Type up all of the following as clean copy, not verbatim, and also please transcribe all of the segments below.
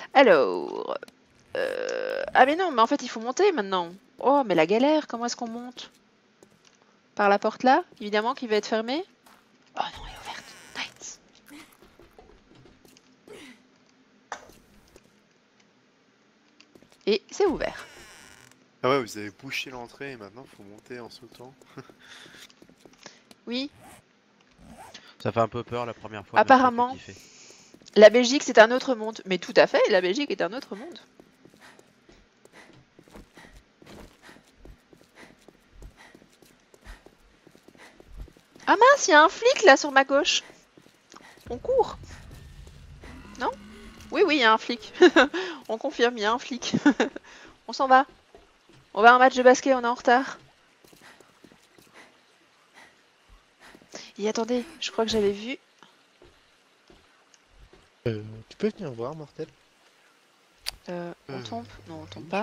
Alors... Ah mais non, mais en fait il faut monter maintenant. Oh mais la galère, comment est-ce qu'on monte? Par la porte là, évidemment qui va être fermée. Oh non, elle est ouverte. Nice. Et c'est ouvert. Ah ouais, vous avez bouché l'entrée et maintenant faut monter en sautant. Oui, Ça fait un peu peur la première fois, mais après faut apparemment, kiffer. la Belgique c'est un autre monde. Mais tout à fait, la Belgique est un autre monde. Ah mince, il y a un flic là sur ma gauche. On court. Non? Oui, oui, il y a un flic. On confirme, il y a un flic. On s'en va. On va à un match de basket, on est en retard. Et attendez, je crois que j'avais vu... Tu peux venir voir, Mortel? On tombe? Non, on tombe Oui. pas.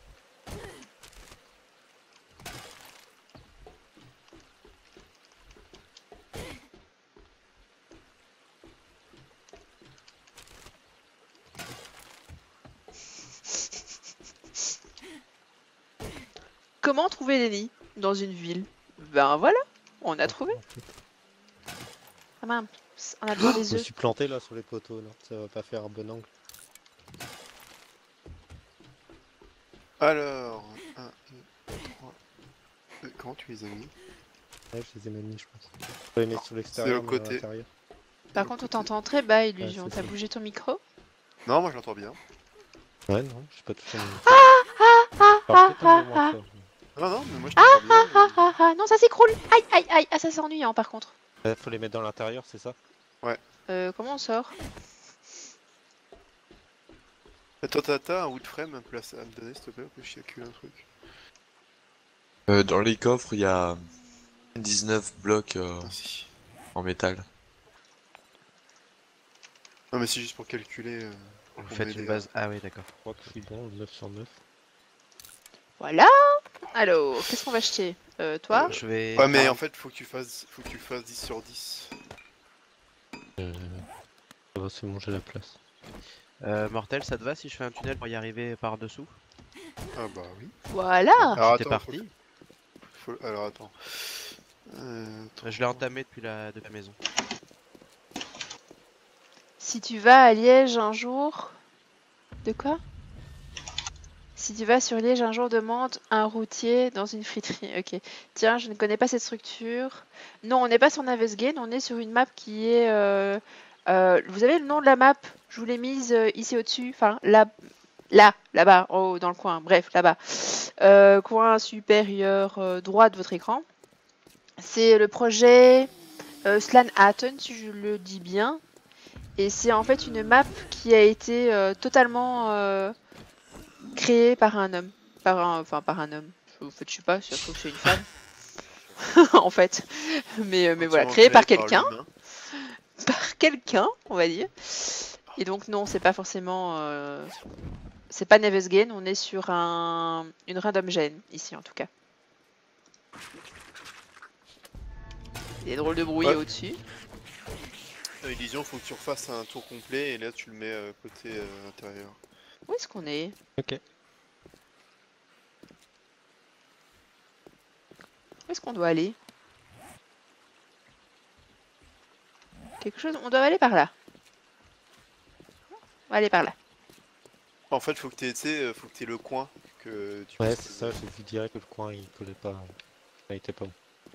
Comment trouver des nids dans une ville? Ben voilà, on a trouvé. Ah mince, on a besoin Je des me œufs. suis planté là sur les poteaux, là. Ça va pas faire un bon angle. Alors, 1, 2, 3. Comment tu les as mis? Ouais, je les ai même mis, je pense. Je peux les mettre sur l'extérieur, le mais à côté. l'intérieur. Par contre, on t'entend très bas, Illusion. Ouais, c'est T'as ça. bougé ton micro? Non, moi je l'entends bien. Ouais, non, je sais pas touché mon micro. Ah Parle peut-être un ah peu ah moins fort. Non, non, mais moi je t'entends bien. ah ah ah, non, ça s'écroule. Aïe aïe aïe, ah ça c'est ennuyant par contre. Faut les mettre dans l'intérieur, c'est ça? Comment on sort? Toi, t'as un wood frame à me donner, s'il te plaît, que je calcule un truc. Dans les coffres, il y a 19 blocs Merci. en métal. Non, mais c'est juste pour calculer. Vous pour faites m'aider, une base. Ah oui, d'accord. Je crois que je suis bon, 9 sur 9. Voilà. Alors, qu'est-ce qu'on va acheter? Toi? Je vais. Ouais, mais faire en fait, faut que tu fasses 10 sur 10. Ça va, c'est bon, j'ai la place. Mortel, ça te va si je fais un tunnel pour y arriver par dessous? Ah bah oui. Voilà. Alors T'es attends, parti? alors attends. Je l'ai entamé depuis la maison. Si tu vas à Liège un jour... De quoi? Si tu vas sur Liège un jour, demande un routier dans une friterie. Ok. Tiens, je ne connais pas cette structure. Non, on n'est pas sur Navesgain, on est sur une map qui est... vous avez le nom de la map? Je vous l'ai mise ici au-dessus. Enfin, là-bas, en haut, dans le coin. Bref, là-bas. Coin supérieur droit de votre écran. C'est le projet Slanhatten, si je le dis bien. Et c'est en fait une map qui a été totalement créée par un homme. Par un homme. En fait, je sais pas, si ça se trouve c'est une femme. en fait. Mais voilà, créée par quelqu'un. Par quelqu'un, on va dire. Et donc non, c'est pas forcément... c'est pas Navesgain, on est sur une random gen, ici en tout cas. Des drôles de bruit au-dessus. Illusion, faut que tu refasses un tour complet et là tu le mets côté intérieur. Où est-ce qu'on est? Ok. Où est-ce qu'on doit aller? Quelque chose... On doit aller par là. On va aller par là. En fait, faut que t'aies le coin que tu Ouais, puisses- c'est ça, j'ai vu direct que le coin il collait pas. Il était pas bon.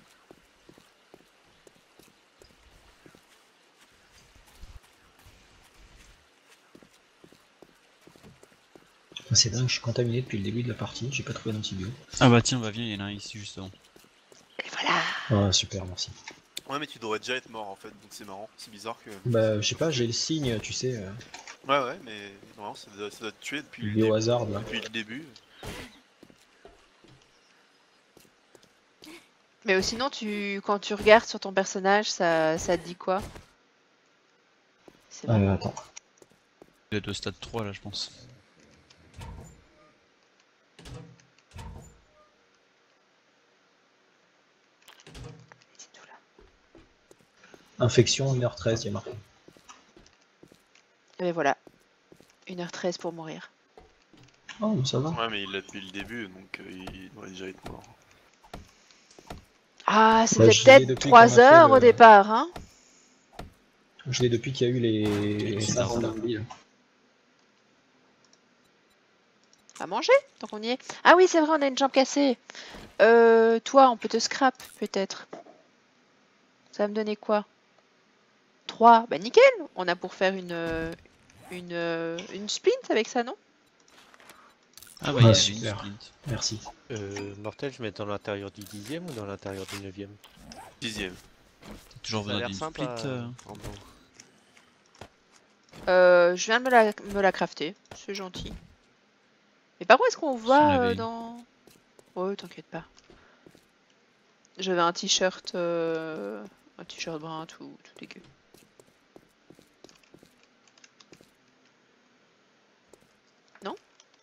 C'est dingue, je suis contaminé depuis le début de la partie, j'ai pas trouvé d'antibio. Ah bah tiens, viens, il y en a un ici justement. Et voilà. Ah super, merci. Ouais, mais tu devrais déjà être mort en fait, donc c'est marrant, c'est bizarre que. Bah je sais pas, j'ai le signe, tu sais, Ouais, mais non, ça doit te tuer depuis le lié au début. hasard là. Depuis le début. Mais sinon, quand tu regardes sur ton personnage, ça te dit quoi? C'est bon. Attends. Il est au stade 3 là, je pense. C'est tout là. Infection 1h13, il y a marqué. Et voilà. 1h13 pour mourir. Oh, ça va. Ouais, mais il l'a depuis le début, donc il doit déjà être mort. Ah, Bah, c'était je l'ai peut-être depuis 3 qu'on a fait heures au le- départ, hein. Je l'ai depuis qu'il y a eu les Les 50 armes. zombies. À manger, tant qu'on y est. Ah oui, c'est vrai, on a une jambe cassée. Toi, on peut te scrap, peut-être. Ça va me donner quoi? 3. Bah nickel, on a pour faire une splint avec ça, non? Ah bah Ah, il y a super. une splint. Merci. Mortel, je mets dans l'intérieur du 10e ou dans l'intérieur du 9e? 10ème. T'as toujours Ça a besoin l'air d'une sympa split. en blanc. Je viens de me la crafter, c'est gentil. Mais par où est-ce qu'on J'en va avais une. dans... Oh, t'inquiète pas. J'avais un t-shirt brun tout dégueu. Non?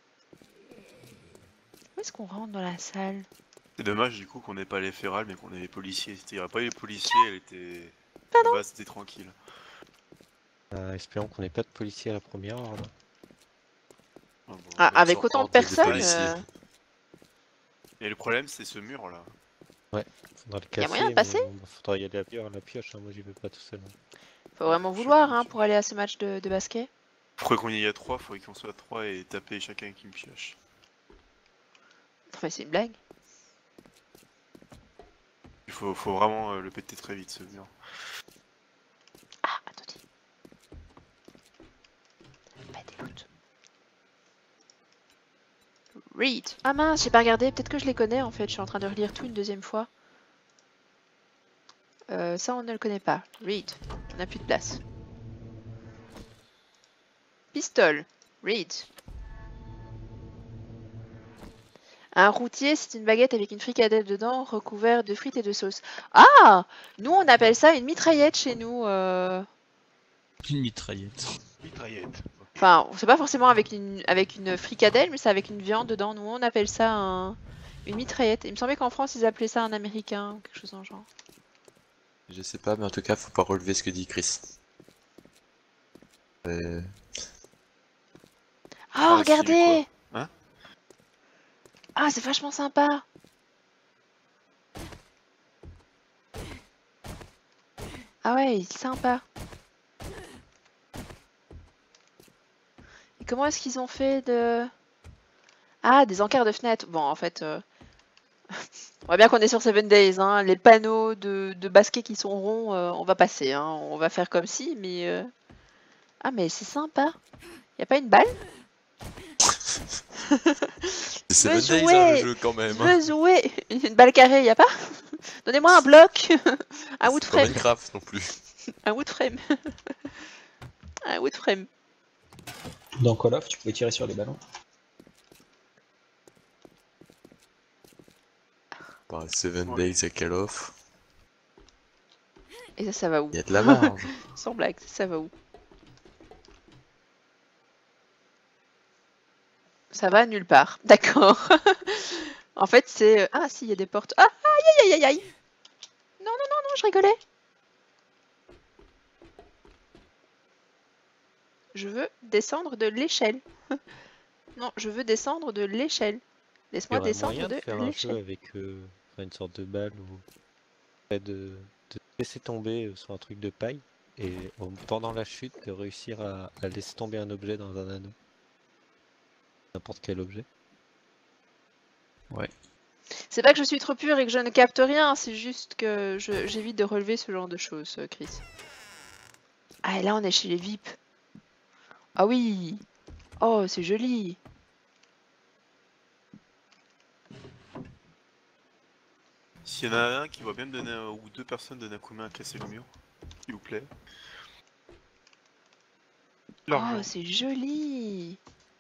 Où est-ce qu'on rentre dans la salle? C'est dommage du coup qu'on n'ait pas les férales mais qu'on ait les policiers. S'il n'y avait pas eu les policiers, elle était. Pardon. Bah, c'était tranquille. Espérons qu'on n'ait pas de policiers à la première heure. Là. Ah, bon, Ah, même avec sans autant de ordre des personnes, policiers. Et le problème, c'est ce mur là. Faudra le Y a casser, moyen de mais passer bon, faudra y aller à la pioche. Hein. Moi, j'y vais pas tout seul. Hein. faut vraiment Je sais vouloir pas, hein, je- pour aller à ce match de basket. Faudrait qu'on y ait 3, faudrait qu'on soit 3 et taper chacun avec une pioche. Non mais c'est une blague. Il faut vraiment le péter très vite ce mur. Ah, attendez. Pas des loots. Read. Ah mince, j'ai pas regardé, peut-être que je les connais en fait, je suis en train de relire tout une deuxième fois. Ça on ne le connaît pas. Read. On n'a plus de place. Pistole. Read. Un routier, c'est une baguette avec une fricadelle dedans, recouverte de frites et de sauce. Ah! Nous on appelle ça une mitraillette chez nous. Une mitraillette. Mitraillette. Enfin, c'est pas forcément avec une fricadelle, mais c'est avec une viande dedans. Nous, on appelle ça une mitraillette. Il me semblait qu'en France, ils appelaient ça un américain ou quelque chose en genre. Je sais pas, mais en tout cas, faut pas relever ce que dit Chris. Oh, Ah, regardez! quoi Hein? Ah, c'est vachement sympa! Ah ouais, il est sympa. Et comment est-ce qu'ils ont fait de... Ah, des encarts de fenêtres. Bon, en fait... On voit bien qu'on est sur 7 Days, hein. Les panneaux de basket qui sont ronds, on va passer, hein. On va faire comme si, mais... Ah, mais c'est sympa. Y a pas une balle? C'est veux 7 Days, jouer. hein, le jeu quand Je même. veux jouer! Une balle carrée, y a pas? Donnez-moi un bloc! Un wood C'est pas frame! Minecraft non plus. Un wood frame! Un wood frame! Dans Call of, tu pouvais tirer sur les ballons. Bah, 7 Ouais. Days à Call of, Et ça va où? il y a de la marge. Sans blague, ça va où? Ça va nulle part. D'accord. En fait, c'est... Ah, si, il y a des portes. Ah, aïe, aïe, aïe, aïe! Non, non, non, non, je rigolais. Je veux descendre de l'échelle. Non, je veux descendre de l'échelle. Il y Laisse-moi aurait descendre moyen de de faire un jeu l'échelle. avec enfin, une sorte de balle ou de laisser tomber sur un truc de paille et en pendant la chute de réussir à laisser tomber un objet dans un anneau. N'importe quel objet. C'est pas que je suis trop pure et que je ne capte rien, c'est juste que j'évite de relever ce genre de choses, Chris. Ah, et là, on est chez les VIP. Ah oui! Oh, c'est joli! S'il y en a un qui va bien me donner ou deux personnes donner un coup de main à casser le mur, s'il vous plaît. Oh, c'est joli!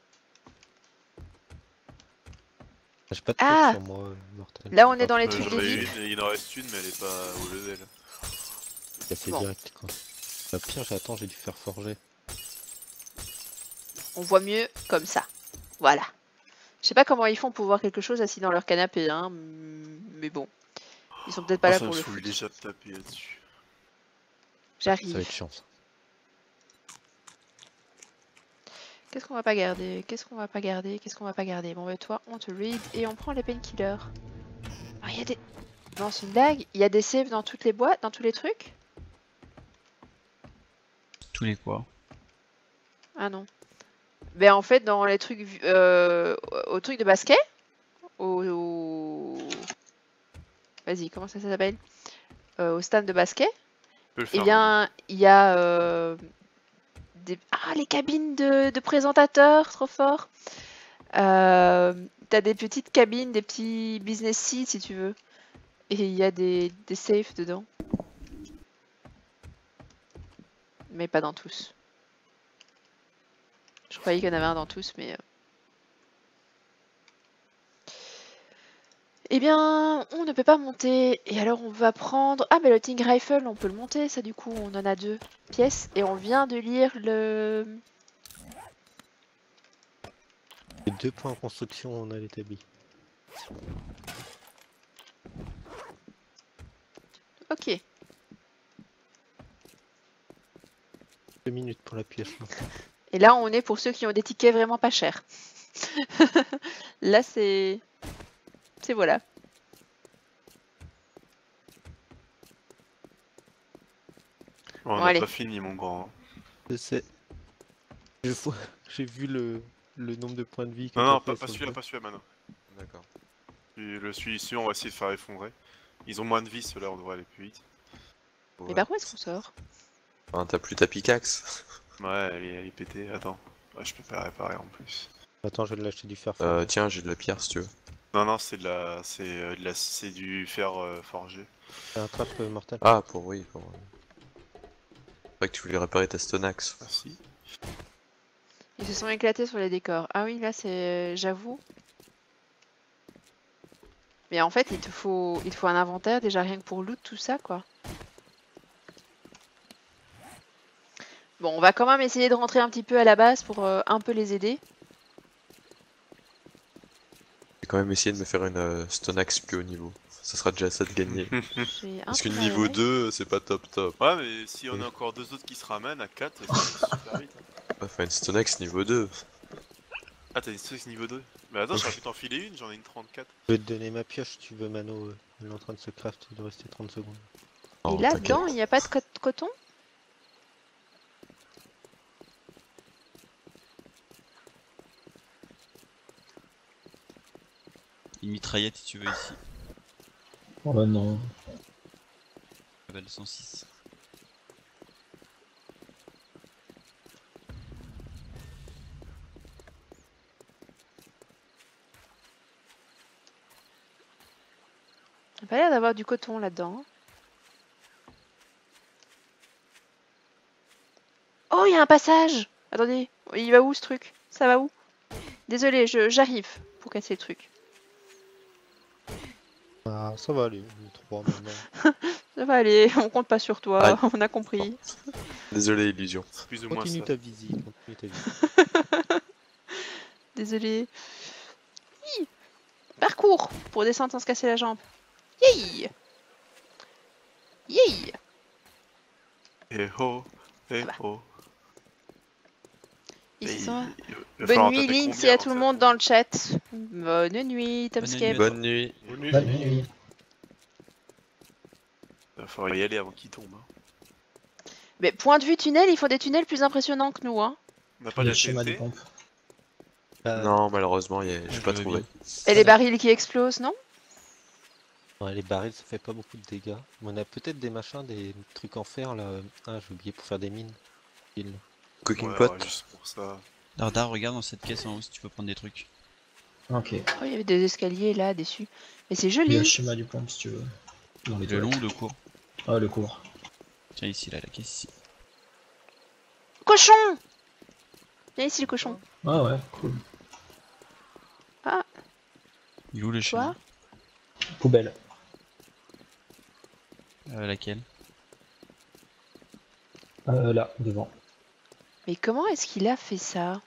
J'ai pas de Ah! truc sur moi, mortel. Là, on est dans les J'en trucs des ai VIP. une, il en reste une mais elle est pas au level. C'est assez Bon. direct quoi. Pire, j'attends, j'ai dû faire forger. On voit mieux comme ça. Voilà. Je sais pas comment ils font pour voir quelque chose assis dans leur canapé, hein, mais bon. Ils sont peut-être pas Oh, là ça pour me le saoule foot. déjà de taper là-dessus. Ça va J'arrive. être chiant ça. Qu'est-ce qu'on va pas garder? Qu'est-ce qu'on va pas garder? Qu'est-ce qu'on va pas garder? Bon, bah, toi, on te read et on prend les painkillers. Ah, il y a des. Non, c'est une blague. Il y a des saves dans toutes les boîtes, dans tous les trucs? Tous les quoi? Ah non. Ben en fait, dans les trucs. Au truc de basket. Vas-y, comment ça s'appelle? Au stand de basket. Tu peux le Eh faire, bien, il y a. Ah, les cabines de présentateurs, trop fort. T'as des petites cabines, des petits business seats si tu veux. Et il y a des safes dedans. Mais pas dans tous. Je croyais qu'il y en avait un dans tous, mais... Eh bien, on ne peut pas monter. Et alors, on va prendre... Ah, mais le Ting Rifle, on peut le monter, ça, du coup. On en a 2 pièces. Et on vient de lire le... Les 2 points en construction, on a l'établi. Ok. 2 minutes pour la pièce. Là. Et là, on est pour ceux qui ont des tickets vraiment pas chers. Là, c'est... C'est voilà. On Bon, a allez. pas fini, mon grand. Je sais. J'ai vu le nombre de points de vie. que Non, non, t'as fait pas sur le celui-là, jeu. pas celui-là, maintenant. D'accord. Celui-ci, on va essayer de faire effondrer. Ils ont moins de vie, ceux-là, on devrait aller plus vite. Mais par où est-ce qu'on sort? Enfin, t'as plus ta pickaxe. Ouais, elle est pétée, attends. Ouais, je peux pas la réparer en plus. Attends, je vais l'acheter du fer. Tiens, j'ai de la pierre si tu veux. Non, non, c'est de la... c'est du fer forgé. Un trap mortel. Ah, oui, pour... Pas que tu voulais réparer ta stone axe. Ah si. Ils se sont éclatés sur les décors. Ah oui, là, c'est... J'avoue. Mais en fait, il te faut un inventaire, déjà rien que pour loot, tout ça, quoi. Bon, on va quand même essayer de rentrer un petit peu à la base pour un peu les aider. J'ai quand même essayé de me faire une stone axe plus haut niveau. Ça sera déjà ça de gagner. J'ai un Parce que peu niveau mal. 2, c'est pas top top. Ouais, mais si on a encore 2 autres qui se ramènent à 4, ça va super vite. Hein. Enfin, une stone axe niveau 2. Ah, t'as une Strix niveau 2? Mais attends, j'aurais pu t'en filer une, j'en ai une 34. Je vais te donner ma pioche si tu veux, Mano. Elle est en train de se craft, il doit rester 30 secondes. Oh, Et là, t'inquiète. dedans, il n'y a pas de coton? Une mitraillette si tu veux ici. Oh bah non. Level 106. Il n'y a pas l'air d'avoir du coton là-dedans. Hein. Oh, il y a un passage! Attendez, il va où ce truc? Ça va où? Désolé, j'arrive pour casser le truc. Ah, ça va aller, on est 3 maintenant. Ça va aller, on compte pas sur toi, Aïe. on a compris. Désolé, illusion. C'est plus ou moins Continue ça. ta visite, continue ta visite. Désolé. Hi. Parcours pour descendre sans se casser la jambe. Yay! Yay! Eh oh, eh bah. oh. Ils Et sont... il va falloir Bonne nuit taper Lynn, combien c'est à avant tout le ça monde dans le chat. Bonne nuit, Tomscape. Bonne nuit. Bonne nuit. Bonne nuit. Il va falloir y aller avant qu'il tombe. Hein. Mais point de vue tunnel, ils font des tunnels plus impressionnants que nous. Hein. On n'a pas Le de schéma de TNT. pompe. Non, malheureusement, j'ai je pas veux trouvé. bien. Et les barils qui explosent, non? Ouais, les barils, ça fait pas beaucoup de dégâts. On a peut-être des machins, des trucs en fer là. Ah, j'ai oublié pour faire des mines. Pile. Cooking Ouais, pot. ouais, juste pour ça. Darda, regarde dans cette caisse en haut si tu peux prendre des trucs. Ok. Oh, il y avait des escaliers là, dessus. Mais c'est Il y a le joli. schéma du pompe si tu veux. Dans les Le long toilettes. ou le court? Ah, le court. Tiens ici, là, la caisse ici. Cochon! Viens ici le cochon. Ah ouais, cool. Il est où le schéma? Poubelle. Laquelle? Là, devant. Mais comment est-ce qu'il a fait ça?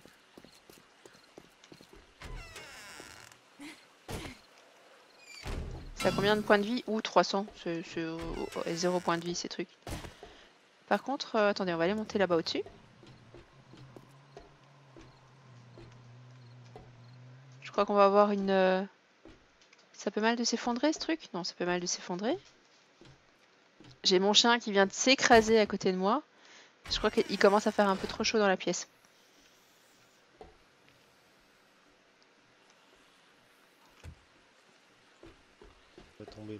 Ça a combien de points de vie? Ou 300. C'est 0 points de vie ces trucs. Par contre, attendez, on va aller monter là-bas au-dessus. crois qu'on va avoir une... Ça peut mal de s'effondrer ce truc? Non, ça peut mal de s'effondrer. J'ai mon chien qui vient de s'écraser à côté de moi. Je crois qu'il commence à faire un peu trop chaud dans la pièce. Ça va tomber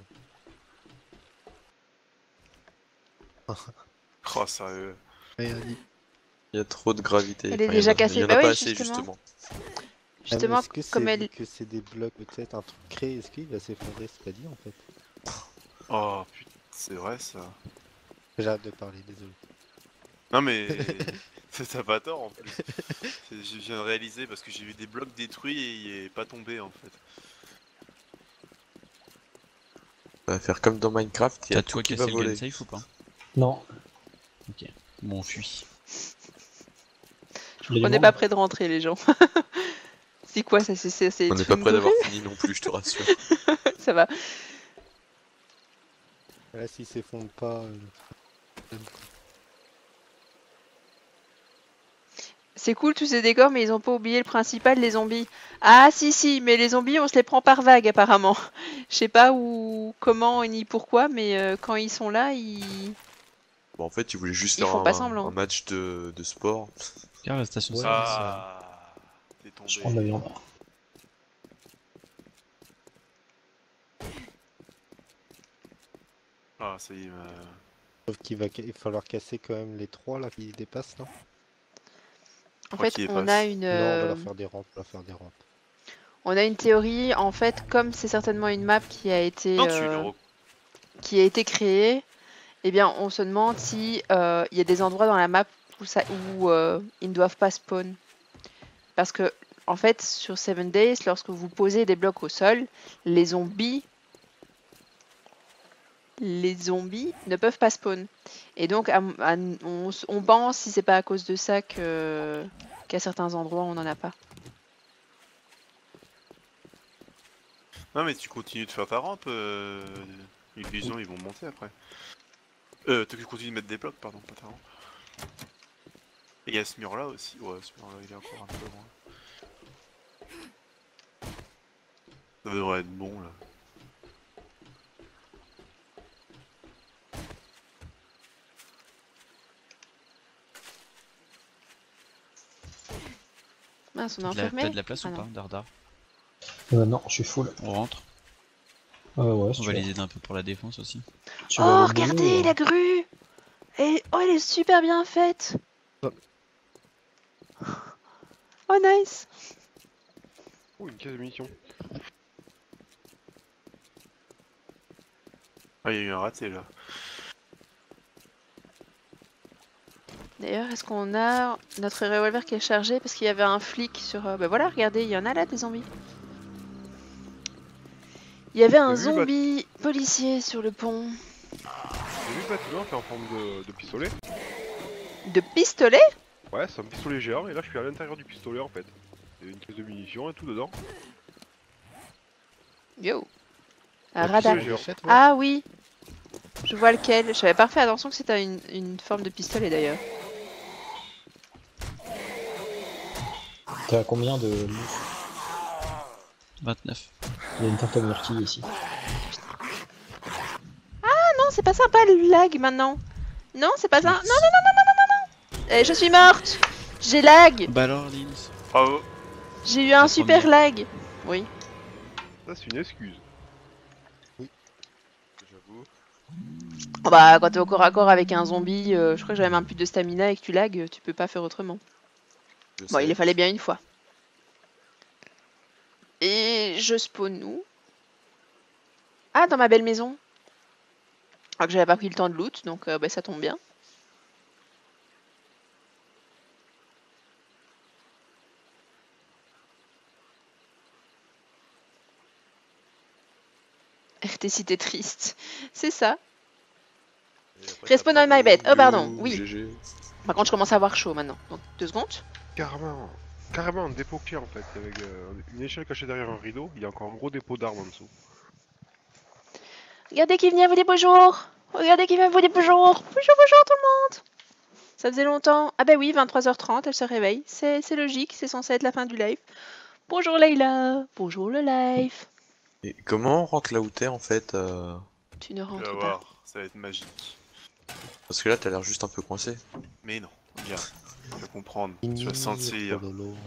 là. Oh, sérieux. Il y a trop de gravité. Elle est Enfin, déjà il y cassée. en a Bah pas oui, assez, justement. Mais Justement, est-ce que comme c'est elle... que c'est des blocs, peut-être un truc créé, est-ce qu'il va s'effondrer? C'est pas dit en fait. Oh putain, c'est vrai ça. J'arrête de parler, désolé. Non mais t'as pas tort en plus. Je viens de réaliser parce que j'ai vu des blocs détruits et il est pas tombé en fait. On va faire comme dans Minecraft, il y T'as a tout toi qui cassé va le voler. gun safe ou pas? Non, Bon, on fuit. je voulais On n'est pas près de rentrer, les gens. C'est quoi ça? C'est On n'est pas près d'avoir fini non plus, je te rassure. Ça va. Là, s'il s'effondre pas. C'est cool tous ces décors, mais ils ont pas oublié le principal, les zombies. Ah si, mais les zombies, on se les prend par vague apparemment. Je sais pas où, comment ni pourquoi, mais quand ils sont là, ils... Bon, en fait, ils voulaient juste Ils faire font pas semblant. un match de sport. Car la station Ouais, service. Ah, t'es tombé. Je prends de la viande. Ah, ça y est. Sauf qu'il va il va falloir casser quand même les 3 là qui dépassent, non? En Quoi fait, qu'il on passe. a une... Non, on va leur faire des rampes, on va leur faire des rampes. On a une théorie, en fait, comme c'est certainement une map qui a été, Non, tu le qui a été créée, eh bien, on se demande si il y a des endroits dans la map où, ils ne doivent pas spawn. Parce que, en fait, sur 7 Days, lorsque vous posez des blocs au sol, les zombies ne peuvent pas spawn. Et donc, on pense, si c'est pas à cause de ça, qu'à certains endroits, on n'en a pas. Non mais tu continues de faire ta rampe, Illusion, ils vont monter après. Tu continues de mettre des blocs, pardon, pas ta rampe. Et il y a ce mur là aussi, ouais ce mur là il est encore un peu loin. Ça devrait être bon là. Mince, on est T'as enfermé. de la place Ah ou non. pas, Dardar? Non, je suis full. On rentre. Ouais, On va les aider un peu pour la défense aussi. tu veux Oh, aller au regardez milieu, la grue! Oh, elle est super bien faite! Oh, nice! Oh, une caisse de munitions. Ah, il y a eu un raté là. D'ailleurs, est-ce qu'on a notre revolver qui est chargé parce qu'il y avait un flic sur... Bah voilà, regardez, il y en a là des zombies. Il y avait un T'as vu, zombie policier sur le pont. J'ai vu le bâtiment fait en forme de pistolet. De pistolet? Ouais, c'est un pistolet géant et là je suis à l'intérieur du pistolet en fait. Il y a une caisse de munitions et tout dedans. Yo! Un Un radar. pistolet géant. Ah oui! Je vois lequel. Je n'avais pas fait attention que c'était une forme de pistolet d'ailleurs. T'as combien de... 29. Il y a une tarte à myrtille ici. Non, c'est pas sympa le lag maintenant. Non, c'est pas ça. Non. Je suis morte. J'ai lag. Bah alors, Lins. Bravo. J'ai eu un La super première. lag. Oui. Ça c'est une excuse. J'avoue. Oh bah, quand t'es au corps à corps avec un zombie, je crois que j'avais même plus de stamina et que tu lag, tu peux pas faire autrement. Bon, il les fallait bien une fois. Et je spawn où? Ah, dans ma belle maison. Alors que j'avais pas pris le temps de loot, donc bah, ça tombe bien. RT t'es triste. C'est ça. Respawn on my bed. Oh pardon, oui. GG. Par contre, je commence à avoir chaud maintenant. Donc, 2 secondes. Carrément un dépôt clé en fait, avec une échelle cachée derrière un rideau, il y a encore un gros dépôt d'armes en dessous. Regardez qui vient vous dire bonjour. Regardez qui vient vous dire bonjour. Bonjour tout le monde. Ça faisait longtemps. Ah bah oui, 23h30, elle se réveille. C'est logique, c'est censé être la fin du live. Bonjour Leïla. Bonjour le live. Et comment on rentre là où t'es en fait Tu ne Tu vas rentres pas. voir, ça va être magique. Parce que là t'as l'air juste un peu coincé. Mais non, regarde, tu vas comprendre, tu vas sentir.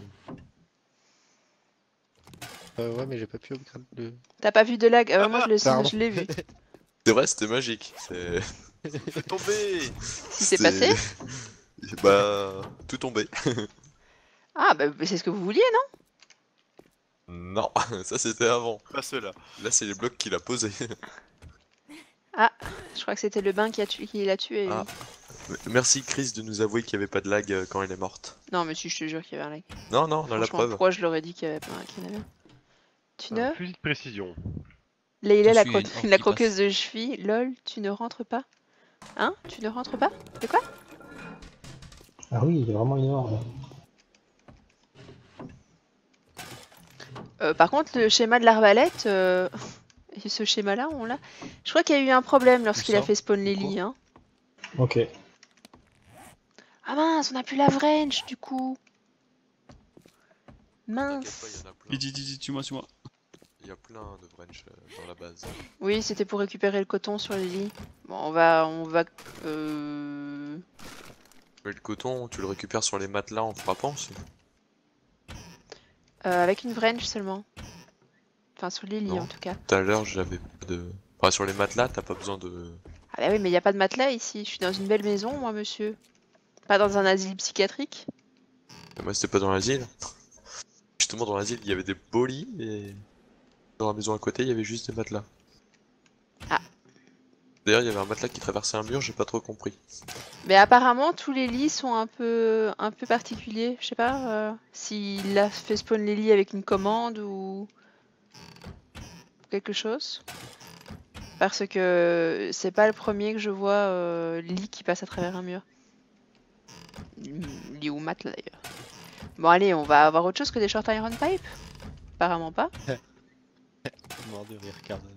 Ouais, mais j'ai pas pu upgrade le. T'as pas vu de lag? Ah, Moi pardon. je l'ai vu. C'est vrai, c'était magique. C'est. Fais tomber. Ce qui s'est passé? Bah, tout tombé. Ah bah c'est ce que vous vouliez, non? Non, ça c'était avant. Pas ceux-là. Là c'est les blocs qu'il a posés. Je crois que c'était le bain qui l'a tué. lui. Ah. Merci Chris de nous avouer qu'il n'y avait pas de lag quand elle est morte. Non mais si, je te jure qu'il y avait un lag. Non, non, on a la Franchement, preuve. pourquoi je leur ai dit qu'il y avait pas qu'il y en avait un? Tu ne? Fusil de précision. Leïla, Attention, il y a une orque la qui croqueuse passe. de cheville. Lol, tu ne rentres pas? Hein? Tu ne rentres pas? De quoi? Ah oui, il est vraiment énorme. Par contre, le schéma de l'arbalète, et ce schéma-là, on l'a. Je crois qu'il y a eu un problème lorsqu'il a ça fait spawn Lily. Hein. Ok. Ah mince, on a plus la wrench du coup. T'inquiète pas, Mince. il y en a plein. Dis, tue-moi. Il y a plein de wrench dans la base. Oui, c'était pour récupérer le coton sur Lily. Bon, on va. Mais le coton, tu le récupères sur les matelas en frappant aussi. Avec une wrench seulement. Enfin, sur Lily Non. en tout cas. Tout à l'heure, j'avais pas de. Enfin, sur les matelas, t'as pas besoin de. Ah bah oui, mais il n'y a pas de matelas ici. Je suis dans une belle maison, moi, monsieur. Pas dans un asile psychiatrique. Moi, c'était pas dans l'asile. Justement, dans l'asile, il y avait des beaux lits et. Dans la maison à côté, il y avait juste des matelas. Ah. D'ailleurs, il y avait un matelas qui traversait un mur, j'ai pas trop compris. Mais apparemment, tous les lits sont un peu particuliers. Je sais pas s'il a fait spawn les lits avec une commande ou quelque chose. Parce que c'est pas le premier que je vois lit qui passe à travers un mur. Lit ou matelas d'ailleurs. Bon allez, on va avoir autre chose que des short iron pipe? Apparemment pas. Mort de rire, Cardinal.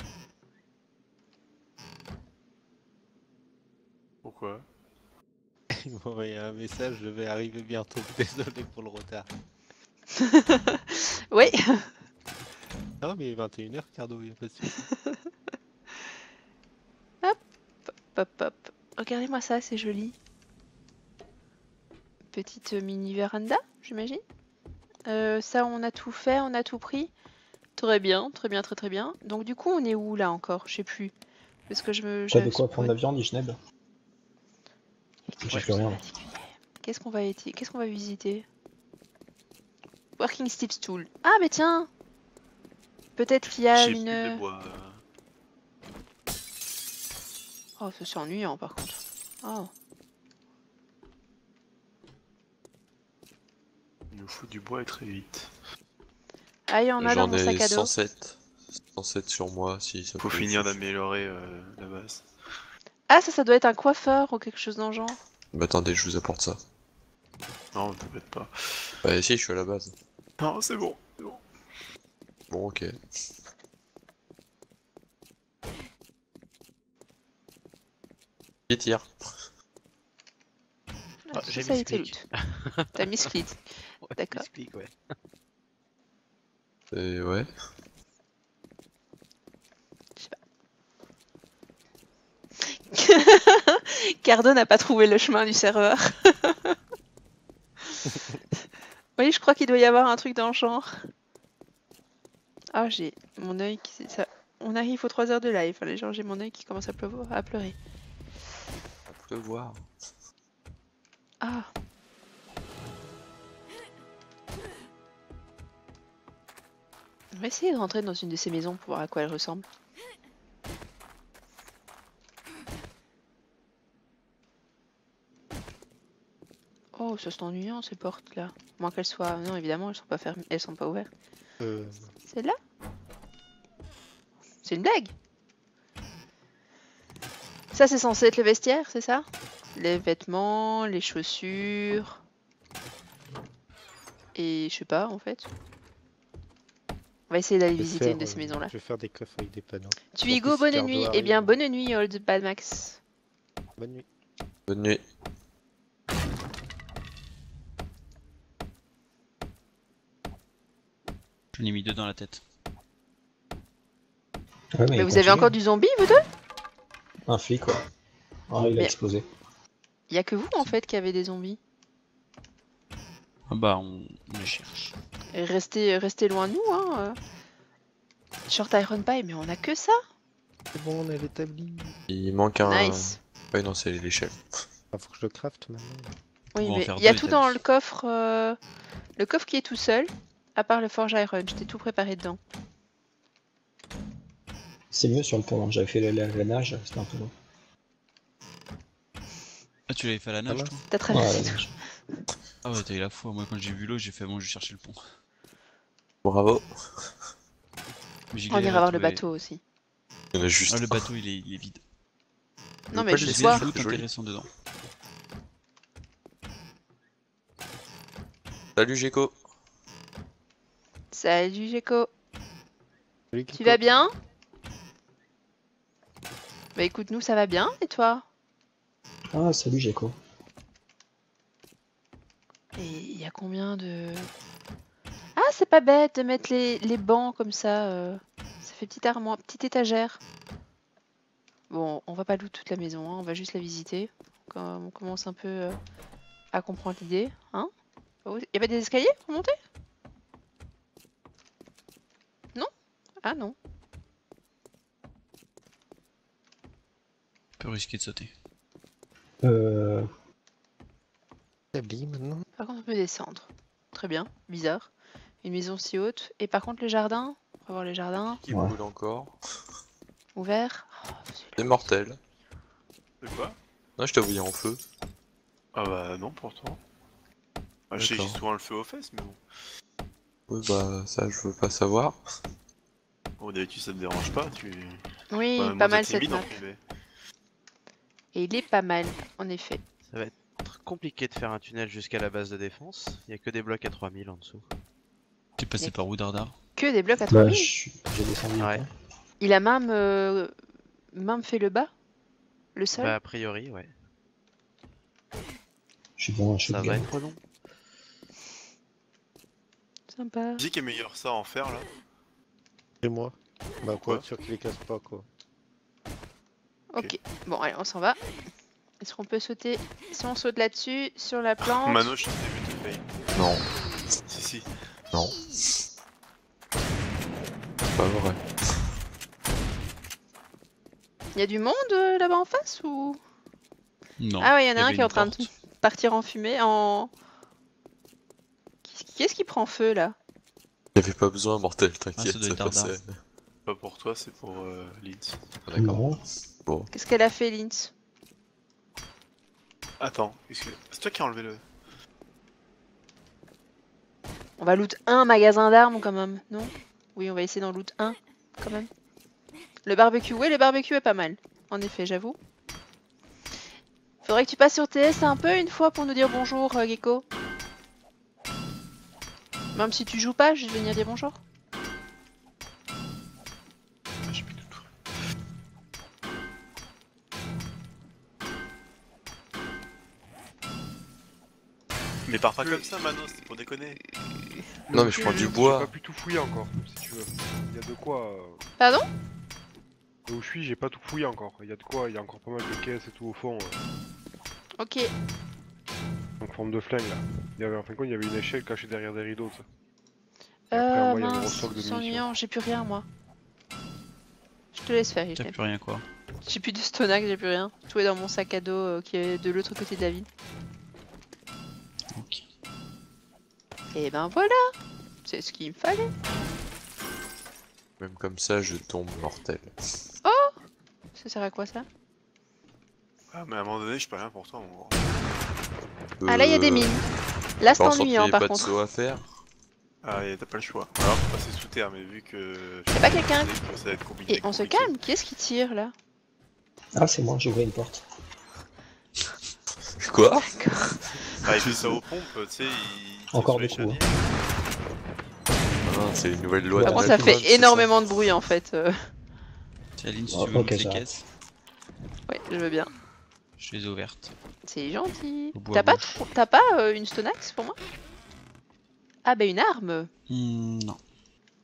Pourquoi? Il m'a envoyé un message, je vais arriver bientôt. Désolé pour le retard. Oui. Non, mais 21h, Cardo, il a pas de soucis. Pop pop. Regardez-moi ça, c'est joli. Petite mini véranda, j'imagine. Ça, on a tout fait, on a tout pris. Très bien, très bien, très bien. Donc du coup, on est où là encore? Je sais plus. Parce que T'as de quoi prendre la viande, Ishneb? J'ai plus rien là. Qu'est-ce qu'on va visiter? Working Steps Tool. Ah mais tiens. Peut-être qu'il y a J'ai une. plus de bois. Oh, ça c'est ennuyant par contre. Oh. Il nous faut du bois et très vite. Ah, il y en a dans J'en mon sac ai à dos. 107. 107 sur moi si ça Faut peut finir suffire. d'améliorer la base. Ah, ça doit être un coiffeur ou quelque chose dans le genre. Bah attendez, je vous apporte ça. Non, t'inquiète pas. Bah si, je suis à la base. Non, c'est bon, c'est bon. Bon, ok. Qui tire? Ah, j'ai ça a mis été clic. loot. T'as mis split. Ouais, D'accord. explique, ouais. Et ouais. Cardo n'a pas trouvé le chemin du serveur. Oui, je crois qu'il doit y avoir un truc dans le genre. Ah, j'ai mon œil qui... Ça... On arrive aux 3 heures de live. Les gens, j'ai mon œil qui commence à pleurer. On peut voir. Ah. On va essayer de rentrer dans une de ces maisons pour voir à quoi elle ressemble. Oh, ça c'est ennuyant ces portes là. Moins qu'elles soient. Non, évidemment, elles sont pas fermées, elles sont pas ouvertes. C'est là? C'est une blague? Ça, c'est censé être le vestiaire, c'est ça? Les vêtements, les chaussures. Et je sais pas en fait. On va essayer d'aller visiter une de ces maisons là. Je vais faire des coffres avec des panneaux. Tu y go, bonne nuit. Eh bien, bonne nuit, Old Bad Max. Bonne nuit. Bonne nuit. J'en ai mis 2 dans la tête. Ouais, Mais il vous avez continue. encore du zombie, vous deux? Un flic, quoi. Ah, il a Mais- explosé. Il y a que vous en fait qui avez des zombies. Ah bah on les cherche. Et restez loin de nous, hein. Short Iron Pie, mais on a que ça. C'est bon, on est l'établi. Il manque un. Nice. Ouais, non, c'est l'échelle. Ah, faut que je le crafte maintenant. Oui, Pour en mais faire il y a deux tout dans établis. le coffre. Le coffre qui est tout seul, à part le Forge Iron. J'étais tout préparé dedans. C'est mieux sur le pont, hein. J'avais fait la nage, c'était un peu long. Ah tu l'avais fait à la nage mince. toi? T'as Ouais, traversé la tout. nage. Ah ouais t'as eu la foi, moi quand j'ai vu l'eau j'ai fait bon je vais chercher le pont. Bravo. Mais j'ai On galéré ira à voir le trouver- bateau aussi. Il y en a juste. Ah le un. bateau il est vide. Non, mais pas je le le Il y a vois. du loot Joli. intéressant dedans. Salut Géco. Salut Gecko. Salut, Tu Kiko. vas bien? Bah écoute, nous ça va bien, et toi? Ah, salut Gecko. Et il y a combien de... Ah, c'est pas bête de mettre les bancs comme ça. Ça fait petite armoire, petite étagère. Bon, on va pas loot toute la maison, hein, on va juste la visiter. On commence un peu à comprendre l'idée. Hein? Il y avait des escaliers pour monter? Non? Ah non. On peut risquer de sauter. Établi maintenant. Par contre, on peut descendre. Très bien, bizarre. Une maison si haute. Et par contre, le jardin, on va voir le jardin. Qui Ouais. brûle encore. Ouvert. Oh, celui-là. C'est mortel. De quoi? Non, je t'avoue, il est en feu. Ah bah non, pourtant. Ah, je sais que j'ai D'accord. souvent le feu aux fesses, mais bon. Oui, bah, ça, je veux pas savoir. Bon, d'habitude, ça te dérange pas, tu... Oui, Ouais, pas moins mal cette timide en map. privé. Et il est pas mal, en effet. Ça va être compliqué de faire un tunnel jusqu'à la base de défense. Il y a que des blocs à 3000 en dessous. T'es passé Et- par où Dardar? Que des blocs à Bah, 3000. j'ai descendu. Ouais. quoi. Il a même fait le bas? Le sol? Bah, a priori, ouais. Je suis bon, je Ça suis va bien. être long. Sympa. Dis qu'il est meilleur ça en fer là. Et moi. Bah, Pourquoi pour être sûr qu'il les casse pas, quoi. Ok. Bon, allez, on s'en va. Est-ce qu'on peut sauter? Si on saute là-dessus, sur la plante. Mano, je t'ai vu te fail. Non, Si, si. non. Pas vrai. Il y a du monde là-bas en face ou? Non. Ah ouais, il y en a un avait qui est en une train de porte. partir en fumée. Qu'est-ce qui prend feu là? Il y avait pas besoin, mortel, ça t'inquiète, doit ça être Dardar. passait. Pas pour toi, c'est pour Linz. Ah, D'accord. Non. Qu'est-ce qu'elle a fait, Linz? Attends, c'est toi qui as enlevé le... On va loot un magasin d'armes quand même, non? Oui, on va essayer d'en loot un quand même. Le barbecue, ouais, le barbecue est pas mal. En effet, j'avoue. Faudrait que tu passes sur TS un peu une fois pour nous dire bonjour, Gecko. Même si tu joues pas, je vais venir dire bonjour. Ah, j'ai plus de tout. Mais pars pas comme ça, Mano, c'est pour déconner. Non, mais je prends du J'ai bois. pas pu tout fouiller encore, si tu veux. Il y a de quoi. Pardon? Là où je suis, j'ai pas tout fouillé encore. Il y a de quoi, il y a encore pas mal de caisses et tout au fond. Ok. En forme de flingue là. Il y avait, en fin de compte, il y avait une échelle cachée derrière des rideaux, ça. Et après, en bas, il y a un gros Mince, stock de c'est munitions. ennuyant, j'ai plus rien moi. Je te laisse faire, T'as Hichem. plus rien quoi. J'ai plus de stonac, j'ai plus rien. Tout est dans mon sac à dos qui est de l'autre côté de la ville. Ok. Et ben voilà, c'est ce qu'il me fallait. Même comme ça, je tombe mortel. Ça sert à quoi ça? Ah, mais à un moment donné, je peux rien pour toi, mon gros. Ah là il y a des mines. Là c'est Par contre, ennuyant il y par pas de contre. saut à faire. Ah, t'as pas le choix. Alors, faut passer sous terre, mais vu que... Y'a pas quelqu'un? je sais que ça va être compliqué. Et on se calme, qui est-ce qui tire là? Ah, c'est moi, j'ai ouvert une porte. Quoi? Ah, il fait ça aux pompes, tu sais, il... tire Encore sur les des coups, chaudières. Ah, c'est une nouvelle loi. Par Par de contre la ça vie, fait c'est énormément de bruit en fait. Tiens, Aline, si Oh, tu veux ok, monter les j'arrête. caisses, Ouais, je veux bien. je les ai ouvertes. C'est gentil. Au bois T'as pas, bouche. t'as pas une stonax pour moi? Ah bah une arme. Non.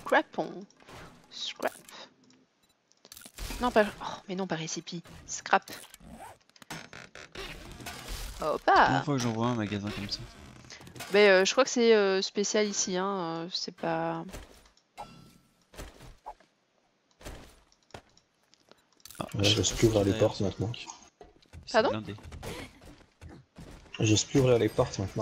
Scrapons. Scrap. Non, pas... Oh, mais non, pas récipi. Scrap. Une Hoppa. fois que j'en vois un magasin comme ça. Mais je crois que c'est spécial ici, hein. C'est pas... Ah, J'ose plus ouvrir les derrière, portes maintenant. c'est Pardon blindé. J'ose plus ouvrir les portes maintenant.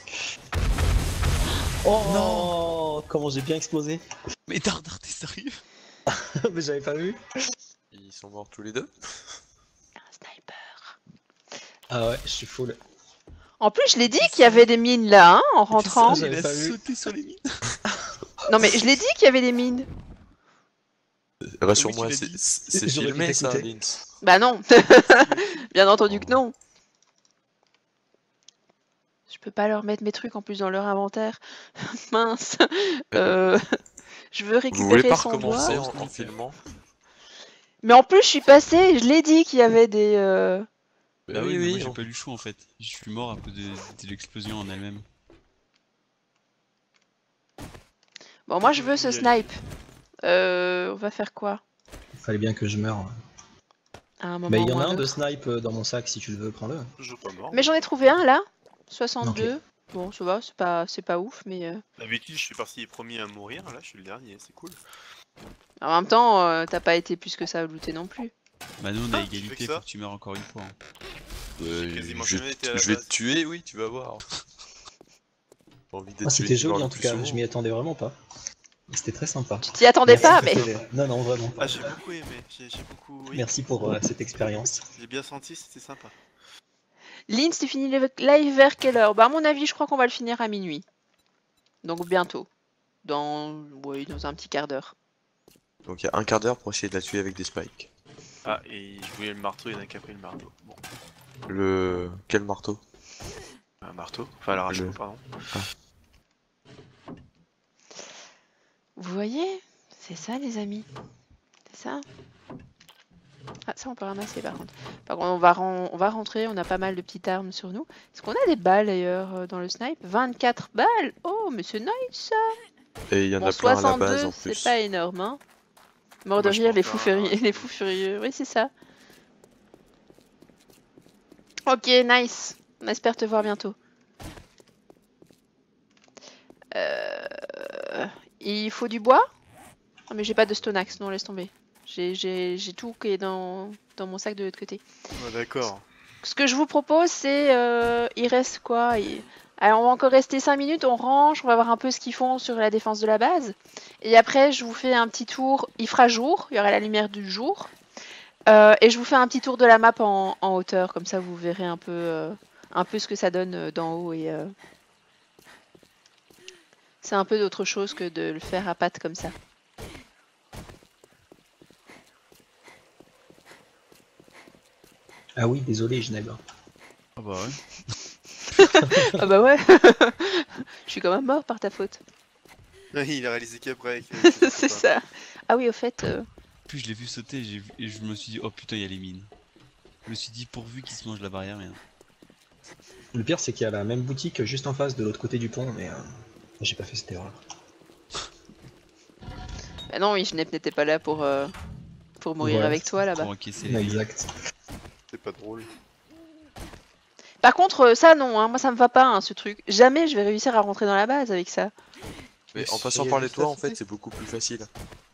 Oh non. Comment j'ai bien explosé. Mais Dardar, t'es sérieux? Mais j'avais pas vu. Ils sont morts tous les deux. Un sniper. Ah ouais, je suis full. En plus, je l'ai dit qu'il y avait des mines là, hein, en C'est rentrant. ça, Il j'avais a pas vu. sauté sur les mines. Non, mais je l'ai dit qu'il y avait des mines. Rassure-moi, Oui, tu l'as dit. c'est J'aurais pu filmé ça, t'écouter. Linz. Bah non. Bien entendu que non. Je peux pas leur mettre mes trucs en plus dans leur inventaire. Mince. Je veux Vous voulez récupérer pas son recommencer doigt. en filmant? Mais en plus, je suis passé, je l'ai dit qu'il y avait des... Bah oui, oui, mais oui, moi j'ai on- pas eu le choix en fait. Je suis mort à cause de l'explosion en elle-même. Bon, moi je veux ce snipe. On va faire quoi? Fallait bien que je meure. À un moment Mais il y ou en a un un de autre. snipe dans mon sac si tu le veux, prends-le. Je pas mort. Mais j'en ai trouvé un là. 62. Bon, ça va, c'est pas ouf, mais... D'habitude, je suis parti les premiers à mourir. Là, je suis le dernier. C'est cool. En même temps, t'as pas été plus que ça à looter non plus. Bah nous on a Ah, tu fais égalité, que ça faut que tu meurs encore une fois. Hein. J'ai quasiment je jamais été à la je vais base. te tuer, oui, tu vas voir. J'ai envie d'être Ah, tué c'était tu vas joli le en tout plus cas, souvent. je m'y attendais vraiment pas. C'était très sympa. Tu t'y attendais Merci pas, pour mais... tes- Non, non, vraiment pas. Ah, j'ai beaucoup aimé. J'ai beaucoup. Oui. Merci pour cette expérience. J'ai bien senti, c'était sympa. Linz, tu finis le live vers quelle heure? Bah à mon avis, je crois qu'on va le finir à minuit. Donc bientôt. Oui, dans un petit quart d'heure. Donc il y a un quart d'heure pour essayer de la tuer avec des spikes. Ah, et je voulais le marteau, il y en a qui a pris le marteau. Bon, Quel marteau? un marteau. Enfin, l'arrache-peau, pardon. Vous voyez? C'est ça, les amis. C'est ça. Ah, ça, on peut ramasser, par contre. Par contre, on va rentrer, on a pas mal de petites armes sur nous. Est-ce qu'on a des balles, d'ailleurs, dans le snipe? 24 balles! Oh, mais c'est nice, ça! Et il y en Bon, a plein à la 62, base en c'est plus. pas énorme, hein. Mort de Moi, je rire, pense les pas, fous hein, furieux, ouais. les fous furieux. Oui, c'est ça. Ok, nice. On espère te voir bientôt. Il faut du bois? Ah, mais j'ai pas de stone axe, non, laisse tomber. J'ai tout qui est dans mon sac de l'autre côté. Ouais, d'accord. Ce que je vous propose, c'est... il reste quoi? Alors, on va encore rester 5 minutes, on range, on va voir un peu ce qu'ils font sur la défense de la base. Et après, je vous fais un petit tour. Il fera jour, il y aura la lumière du jour. Et je vous fais un petit tour de la map en hauteur, comme ça vous verrez un peu ce que ça donne d'en haut. Et c'est un peu d'autre chose que de le faire à pattes comme ça. Ah oui, désolé, Genève. Ah bah ouais. Ah bah ouais. Je suis quand même mort par ta faute. Il a réalisé qu'après. C'est ça. Ah oui, au fait... Puis je l'ai vu sauter et je me suis dit oh putain il y a les mines. Je me suis dit pourvu qu'il se mange la barrière mais non. Le pire, c'est qu'il y a la même boutique juste en face de l'autre côté du pont, mais j'ai pas fait cette erreur. Bah non, oui, je n'étais pas là pour mourir Voilà. avec toi là-bas. Pour encaisser les mines. Exact. C'est pas drôle. Par contre, ça non, hein, moi ça me va pas hein, ce truc. Jamais je vais réussir à rentrer dans la base avec ça. Mais en passant par les toits, en fait, c'est beaucoup plus facile.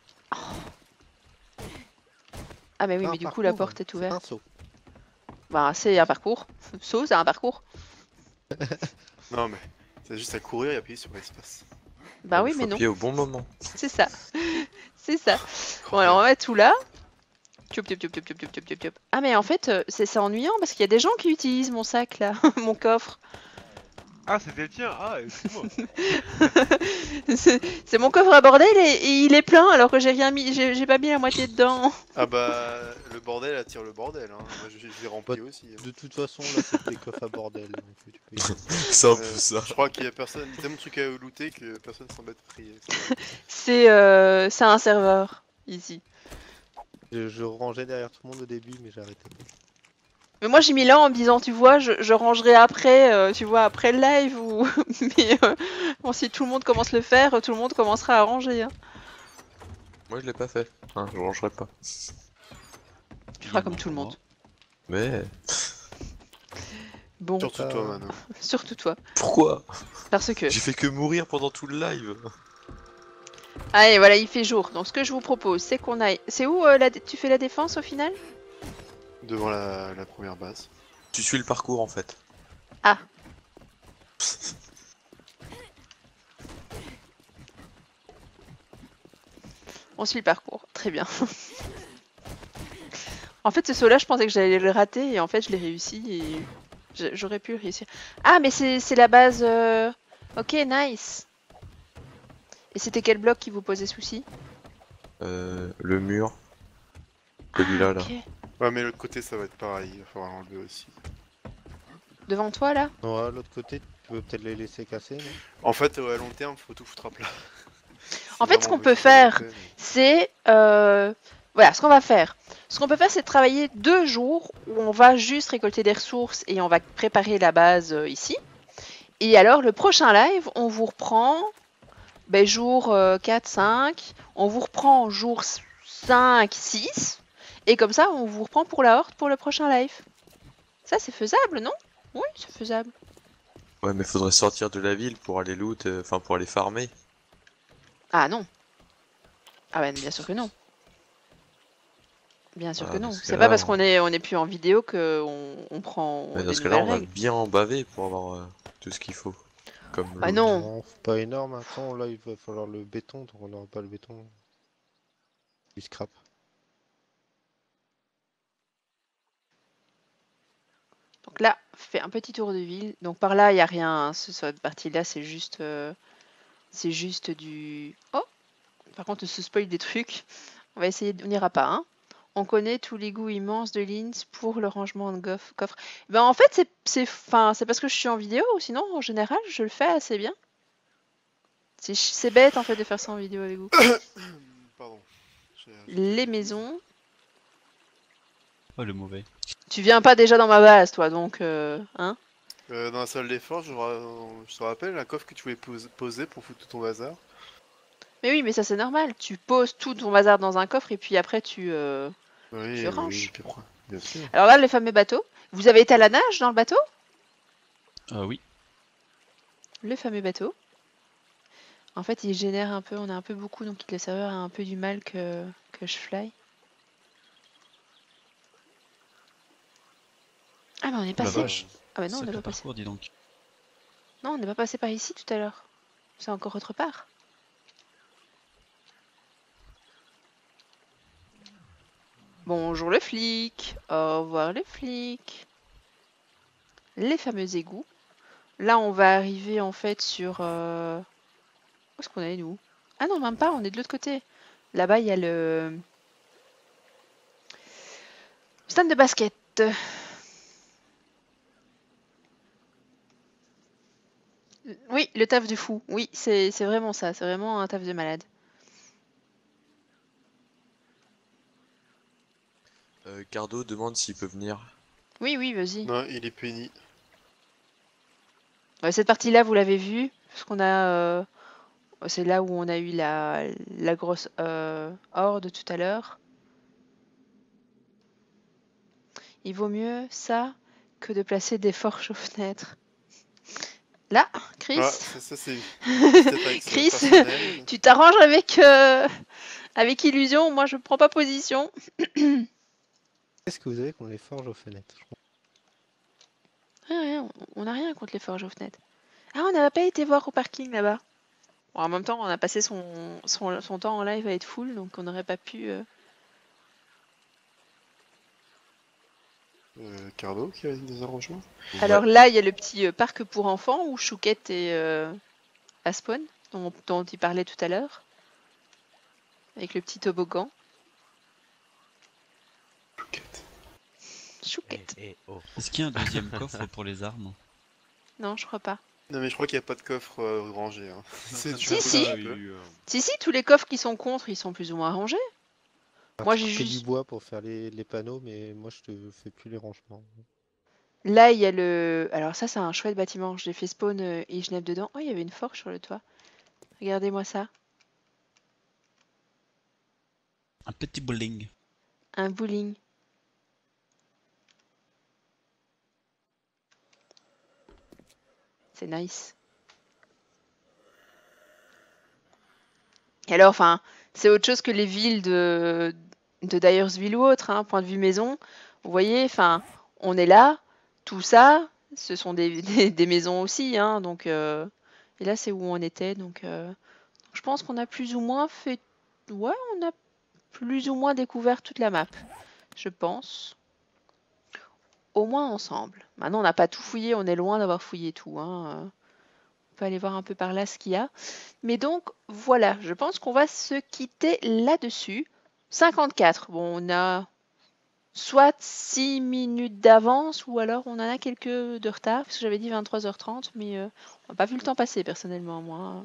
Ah mais oui, Un mais du coup la parcours, porte est c'est ouverte. un saut. Bah c'est un parcours. Saut, c'est un parcours. Non, mais c'est juste à courir et appuyer sur l'espace. Bah oui, Il faut mais non. appuyer au bon moment. C'est ça. C'est ça. Bon alors on va mettre tout là. Tiop, tiop, tiop, tiop, tiop, tiop, tiop, tiop, tiop. Ah mais en fait c'est ennuyant parce qu'il y a des gens qui utilisent mon sac là, mon coffre. Ah, c'était le tien. Ah, excuse-moi. C'est mon coffre à bordel et il est plein alors que j'ai rien mis, j'ai pas mis la moitié dedans. Ah bah, le bordel attire le bordel. Hein. Moi, je l'ai rempli aussi. Hein. De toute façon, là, c'est des coffres à bordel. Donc tu peux y aller. C'est un peu ça. Je crois qu'il y a personne, il y a tellement de trucs à looter que personne s'embête à trier. C'est un serveur ici. Je rangeais derrière tout le monde au début, mais j'ai arrêté. Mais moi j'ai mis là en me disant tu vois je rangerai après tu vois après le live ou mais bon si tout le monde commence le faire tout le monde commencera à ranger hein. Moi je l'ai pas fait. Hein, je rangerai pas. Tu feras comme tout le monde. Mais Bon, Surtout toi, Mano. surtout toi. pourquoi? Parce que... J'ai fait que mourir pendant tout le live. Allez, voilà, il fait jour. Donc ce que je vous propose, c'est qu'on aille... C'est où tu fais la défense au final? Devant la première base. Tu suis le parcours en fait. Ah. On suit le parcours. Très bien. En fait, ce saut-là, je pensais que j'allais le rater et en fait, je l'ai réussi et j'aurais pu le réussir. Ah, mais c'est la base... Ok, nice. Et c'était quel bloc qui vous posait souci? Le mur. Celui-là là. Ok. Ouais, mais l'autre côté, ça va être pareil. Il va falloir l'enlever aussi. Devant toi, là? Ouais, l'autre côté, tu peux peut-être les laisser casser, non? En fait, à long terme, faut tout foutre à plat. En fait, ce qu'on peut faire, c'est... Voilà, ce qu'on va faire. Ce qu'on peut faire, c'est travailler 2 jours où on va juste récolter des ressources et on va préparer la base ici. Et alors, le prochain live, on vous reprend jour 4, 5. On vous reprend jour 5, 6. Et comme ça, on vous reprend pour la horde pour le prochain live. Ça, c'est faisable, non? Oui, c'est faisable. Ouais, mais faudrait sortir de la ville pour aller loot, enfin pour aller farmer. Ah non. Ah ben, bien sûr que non. Bien sûr Ah, que non. dans ce C'est cas-là, pas parce qu'on est plus en vidéo que on prend Mais dans des ce cas-là, nouvelles on va règles. bien en baver pour avoir tout ce qu'il faut. Comme Ah loot. non. C'est pas énorme. Attends, là, il va falloir le béton, donc on n'aura pas le béton. Du scrap. Donc là, fait un petit tour de ville. Donc par là, il n'y a rien. Hein. Cette partie-là, c'est juste du... Oh! Par contre, on se spoil des trucs. On va essayer, on n'ira pas. Hein. On connaît tous les goûts immenses de Linz pour le rangement de coffre. Ben en fait, c'est parce que je suis en vidéo. Sinon, en général, je le fais assez bien. C'est bête en fait de faire ça en vidéo avec vous. Pardon. Les maisons. Oh, le mauvais. Tu viens pas déjà dans ma base, toi, donc... hein? Dans la salle des forges, je te rappelle un coffre que tu voulais poser pour foutre tout ton bazar. Mais oui, mais ça c'est normal. Tu poses tout ton bazar dans un coffre et puis après tu Oui, ranges. oui, bien sûr. Alors là, le fameux bateau. Vous avez été à la nage dans le bateau? Ah oui. Le fameux bateau. En fait, il génère un peu, on a un peu beaucoup, donc le serveur a un peu du mal que je fly. Ah mais on est La passé. vache. Ah mais non, on n'est Sacré pas passé. parcours, dis donc. Non, on n'est pas passé par ici tout à l'heure. C'est encore autre part. Bonjour le flic. Au revoir le flic. Les fameux égouts. Là, on va arriver en fait sur... Où est-ce qu'on est, nous? Ah non, même pas, on est de l'autre côté. Là-bas, il y a le... stand de basket. Oui, le taf du fou. Oui, c'est vraiment ça. C'est vraiment un taf de malade. Cardo demande s'il peut venir. Oui, oui, vas-y. Non, il est puni. Ouais, cette partie-là, vous l'avez vue. Parce qu'on a... c'est là où on a eu la grosse horde tout à l'heure. Il vaut mieux ça que de placer des forges aux fenêtres. Là, Chris, Ah, ça c'est peut-être avec ce Chris, personnel. tu t'arranges avec Illusion. Moi, je prends pas position. Qu'est-ce que vous avez qu'on les forge aux fenêtres? Rien, on n'a rien contre les forges aux fenêtres. Ah, on n'avait pas été voir au parking là-bas. Bon, en même temps, on a passé son temps en live à être full, donc on n'aurait pas pu... Cardo qui a des arrangements. Alors là, il y a le petit parc pour enfants où Chouquette est à spawn, dont il parlait tout à l'heure. Avec le petit toboggan. Chouquette. Oh. Est-ce qu'il y a un deuxième coffre pour les armes? Non, je crois pas. Non mais je crois qu'il n'y a pas de coffre rangé. Hein. C'est Si, si. un peu. Si, tous les coffres qui sont contre, ils sont plus ou moins rangés. Moi, j'ai J'ai juste... du bois pour faire les panneaux, mais moi je te fais plus les rangements. Là, il y a le... Alors ça, c'est un chouette bâtiment. J'ai fait spawn et Genève dedans. Oh, il y avait une forge sur le toit. Regardez-moi ça. Un petit bowling. Un bowling. C'est nice. Et alors, enfin, c'est autre chose que les villes de Dyersville ou autre, hein, point de vue maison. Vous voyez, enfin, on est là, tout ça, ce sont des maisons aussi, hein, donc... Et là, c'est où on était, donc... Je pense qu'on a plus ou moins fait... Ouais, on a plus ou moins découvert toute la map, je pense. Au moins ensemble. Maintenant, on n'a pas tout fouillé, on est loin d'avoir fouillé tout, hein. On peut aller voir un peu par là ce qu'il y a. Mais donc, voilà, je pense qu'on va se quitter là-dessus. 54, bon, on a soit 6 minutes d'avance, ou alors on en a quelques de retard, parce que j'avais dit 23h30, mais on n'a pas vu le temps passer, personnellement, moi.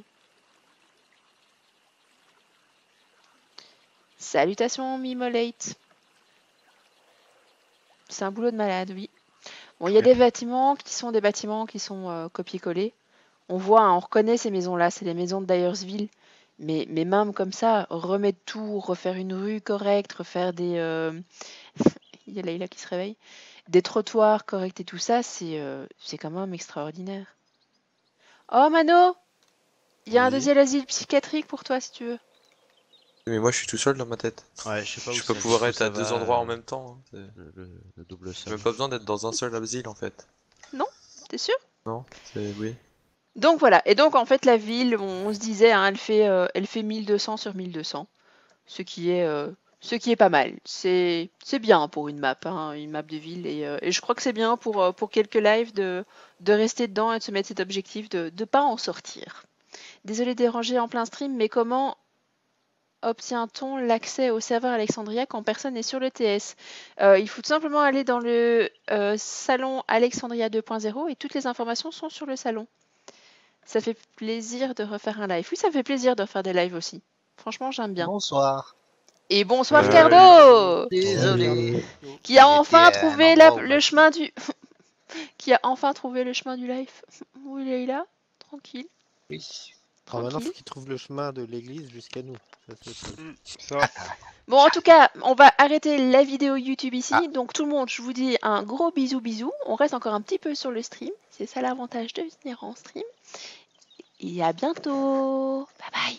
Salutations, Mimolate. C'est un boulot de malade, oui. Bon, il y a des bâtiments qui sont copier-coller. On voit, hein, on reconnaît ces maisons-là, c'est les maisons de Dyersville. Mais même comme ça, remettre tout, refaire une rue correcte, refaire des... Il y a Leïla qui se réveille. Des trottoirs corrects et tout ça, c'est quand même extraordinaire. Oh, Mano! Il y a un Oui. deuxième asile psychiatrique pour toi, si tu veux. Mais moi je suis tout seul dans ma tête. Ouais, je sais pas où Je peux ça- pouvoir où être ça à deux va, endroits en même temps. Hein. le double J'ai sum. même pas besoin d'être dans un seul asile en fait. Non? T'es sûr? Non, c'est oui. Donc voilà. Et donc, en fait, la ville, on se disait, hein, elle fait 1200 sur 1200. Ce qui est pas mal. C'est bien pour une map, hein, une map de ville. Et je crois que c'est bien pour quelques lives de rester dedans et de se mettre cet objectif de ne pas en sortir. Désolé de déranger en plein stream, mais comment obtient-on l'accès au serveur Alexandria quand personne n'est sur le TS? Il faut tout simplement aller dans le salon Alexandria 2.0 et toutes les informations sont sur le salon. Ça fait plaisir de refaire un live. Oui, ça fait plaisir de refaire des lives aussi. Franchement, j'aime bien. Bonsoir. Et bonsoir Salut. Cardo, Désolé. qui a J'étais enfin à un trouvé endroit où le ma- chemin du qui a enfin trouvé le chemin du live. Où il est là? Tranquille, Oui. Alors maintenant, tranquille. faut qu'il trouve le chemin de l'église jusqu'à nous. Ça, c'est autre chose. Ça, Bon, en tout cas, on va arrêter la vidéo YouTube ici. Ah. Donc tout le monde, je vous dis un gros bisou. On reste encore un petit peu sur le stream. C'est ça l'avantage de venir en stream. Et à bientôt. Bye bye.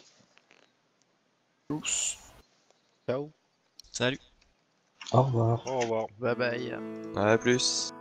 Ciao. Salut. Au revoir. au revoir. Bye bye. À plus.